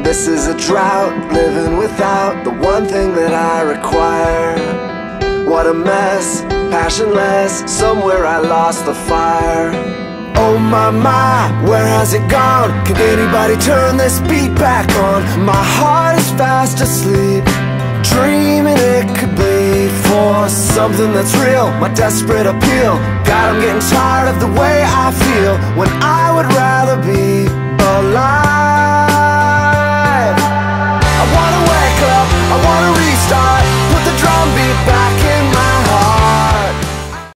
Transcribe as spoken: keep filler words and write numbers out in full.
This is a drought, living without the one thing that I require. What a mess, passionless, somewhere I lost the fire. Oh my, my, where has it gone? Can anybody turn this beat back on? My heart is fast asleep, dreaming it could be for something that's real. My desperate appeal, God, I'm getting tired of the way I feel when I would rather be alive.